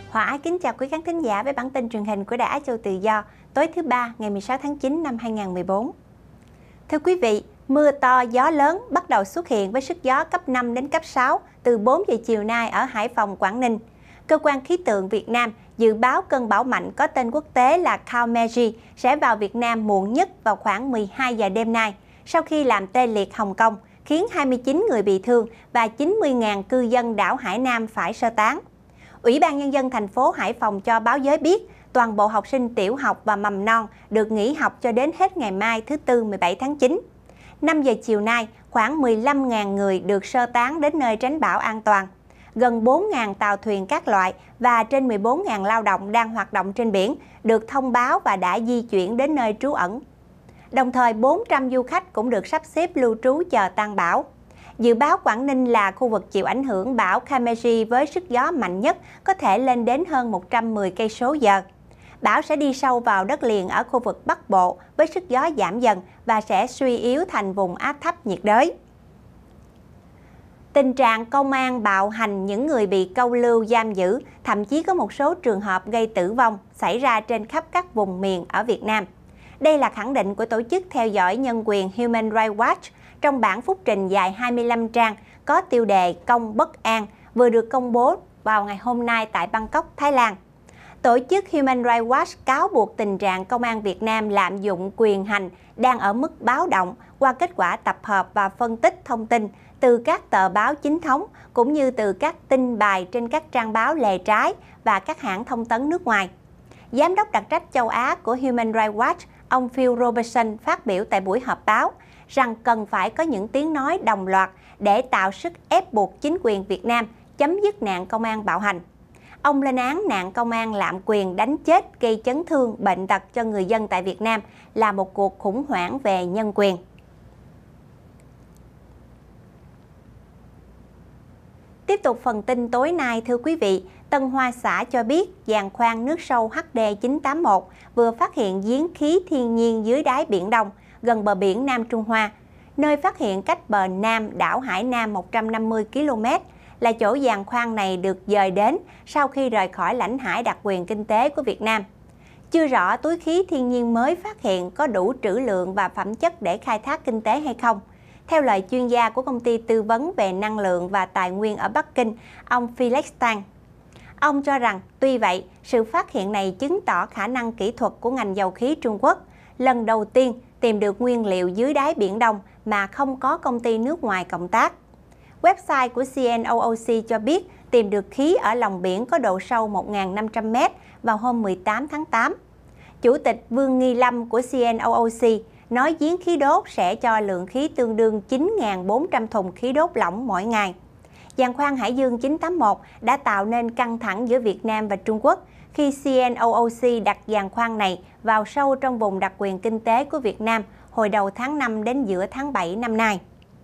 Hòa Ái kính chào quý khán thính giả với bản tin truyền hình của Đài Á Châu Tự Do tối thứ Ba ngày 16 tháng 9 năm 2014. Thưa quý vị, mưa to gió lớn bắt đầu xuất hiện với sức gió cấp 5 đến cấp 6 từ 4 giờ chiều nay ở Hải Phòng, Quảng Ninh. Cơ quan khí tượng Việt Nam dự báo cơn bão mạnh có tên quốc tế là Kaomeji sẽ vào Việt Nam muộn nhất vào khoảng 12 giờ đêm nay, sau khi làm tê liệt Hồng Kông, khiến 29 người bị thương và 90.000 cư dân đảo Hải Nam phải sơ tán. Ủy ban Nhân dân thành phố Hải Phòng cho báo giới biết, toàn bộ học sinh tiểu học và mầm non được nghỉ học cho đến hết ngày mai thứ Tư 17 tháng 9. 5 giờ chiều nay, khoảng 15.000 người được sơ tán đến nơi tránh bão an toàn. Gần 4.000 tàu thuyền các loại và trên 14.000 lao động đang hoạt động trên biển được thông báo và đã di chuyển đến nơi trú ẩn. Đồng thời, 400 du khách cũng được sắp xếp lưu trú chờ tan bão. Dự báo Quảng Ninh là khu vực chịu ảnh hưởng bão Kaomeji với sức gió mạnh nhất có thể lên đến hơn 110 cây số giờ. Bão sẽ đi sâu vào đất liền ở khu vực Bắc Bộ với sức gió giảm dần và sẽ suy yếu thành vùng áp thấp nhiệt đới. Tình trạng công an bạo hành những người bị câu lưu giam giữ, thậm chí có một số trường hợp gây tử vong xảy ra trên khắp các vùng miền ở Việt Nam. Đây là khẳng định của tổ chức theo dõi nhân quyền Human Rights Watch trong bản phúc trình dài 25 trang có tiêu đề Công bất an vừa được công bố vào ngày hôm nay tại Bangkok, Thái Lan. Tổ chức Human Rights Watch cáo buộc tình trạng công an Việt Nam lạm dụng quyền hành đang ở mức báo động qua kết quả tập hợp và phân tích thông tin từ các tờ báo chính thống cũng như từ các tin bài trên các trang báo lề trái và các hãng thông tấn nước ngoài. Giám đốc đặc trách châu Á của Human Rights Watch, ông Phil Robertson phát biểu tại buổi họp báo rằng cần phải có những tiếng nói đồng loạt để tạo sức ép buộc chính quyền Việt Nam chấm dứt nạn công an bạo hành. Ông lên án nạn công an lạm quyền đánh chết, gây chấn thương, bệnh tật cho người dân tại Việt Nam là một cuộc khủng hoảng về nhân quyền. Tiếp tục phần tin tối nay, thưa quý vị, Tân Hoa Xã cho biết giàn khoan nước sâu HD981 vừa phát hiện giếng khí thiên nhiên dưới đáy Biển Đông, gần bờ biển Nam Trung Hoa. Nơi phát hiện cách bờ Nam đảo Hải Nam 150 km là chỗ giàn khoan này được dời đến sau khi rời khỏi lãnh hải đặc quyền kinh tế của Việt Nam. Chưa rõ túi khí thiên nhiên mới phát hiện có đủ trữ lượng và phẩm chất để khai thác kinh tế hay không. Theo lời chuyên gia của công ty tư vấn về năng lượng và tài nguyên ở Bắc Kinh, ông Felix Tang. Ông cho rằng, tuy vậy, sự phát hiện này chứng tỏ khả năng kỹ thuật của ngành dầu khí Trung Quốc, lần đầu tiên tìm được nguyên liệu dưới đáy Biển Đông mà không có công ty nước ngoài cộng tác. Website của CNOOC cho biết tìm được khí ở lòng biển có độ sâu 1.500 m vào hôm 18 tháng 8. Chủ tịch Vương Nghi Lâm của CNOOC nói giếng khí đốt sẽ cho lượng khí tương đương 9.400 thùng khí đốt lỏng mỗi ngày. Giàn khoan Hải Dương 981 đã tạo nên căng thẳng giữa Việt Nam và Trung Quốc khi CNOOC đặt giàn khoan này vào sâu trong vùng đặc quyền kinh tế của Việt Nam hồi đầu tháng 5 đến giữa tháng 7 năm nay.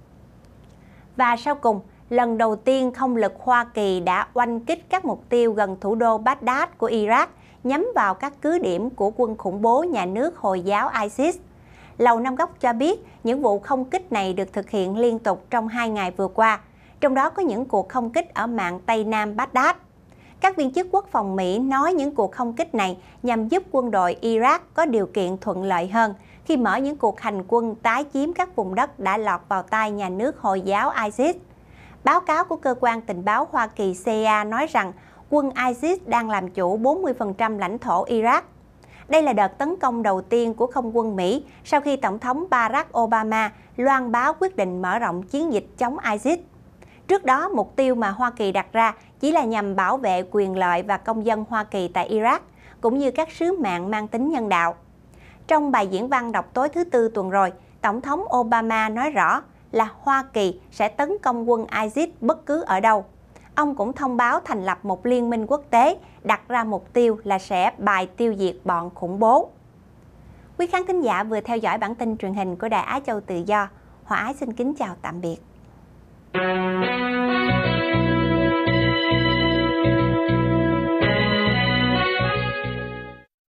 Và sau cùng, lần đầu tiên không lực Hoa Kỳ đã oanh kích các mục tiêu gần thủ đô Baghdad của Iraq nhắm vào các cứ điểm của quân khủng bố nhà nước Hồi giáo ISIS. Lầu Năm Góc cho biết những vụ không kích này được thực hiện liên tục trong 2 ngày vừa qua, trong đó có những cuộc không kích ở mạn Tây Nam Baghdad. Các viên chức quốc phòng Mỹ nói những cuộc không kích này nhằm giúp quân đội Iraq có điều kiện thuận lợi hơn khi mở những cuộc hành quân tái chiếm các vùng đất đã lọt vào tay nhà nước Hồi giáo ISIS. Báo cáo của cơ quan tình báo Hoa Kỳ CIA nói rằng quân ISIS đang làm chủ 40% lãnh thổ Iraq. Đây là đợt tấn công đầu tiên của không quân Mỹ sau khi Tổng thống Barack Obama loan báo quyết định mở rộng chiến dịch chống ISIS. Trước đó, mục tiêu mà Hoa Kỳ đặt ra chỉ là nhằm bảo vệ quyền lợi và công dân Hoa Kỳ tại Iraq, cũng như các sứ mạng mang tính nhân đạo. Trong bài diễn văn đọc tối thứ Tư tuần rồi, Tổng thống Obama nói rõ là Hoa Kỳ sẽ tấn công quân ISIS bất cứ ở đâu. Ông cũng thông báo thành lập một liên minh quốc tế đặt ra mục tiêu là sẽ bài tiêu diệt bọn khủng bố. Quý khán thính giả vừa theo dõi bản tin truyền hình của Đài Á Châu Tự Do. Hòa Ái xin kính chào tạm biệt.